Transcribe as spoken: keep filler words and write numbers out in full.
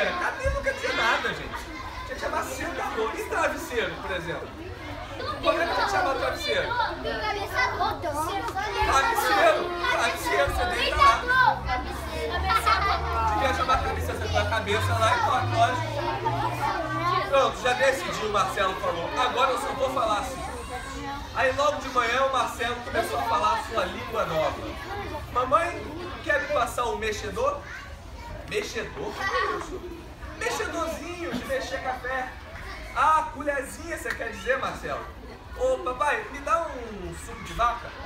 cadeira. Cadeira não quer dizer nada, gente. Tinha que chamar sentador. E travesseiro, por exemplo? Como é que tinha que chamar travesseiro? Travesseiro. Travesseiro, você deita lá. Quer chamar cabeça, você põe a cabeça lá e toca, lógico. Pronto, já decidiu, o Marcelo falou. Agora eu só vou falar assim. Aí logo de manhã o Marcelo começou a falar a sua língua nova. Mamãe, quer me passar um mexedor? Mexedor? Mexedorzinho de mexer café. Ah, colherzinha você quer dizer, Marcelo? Ô papai, me dá um suco de vaca?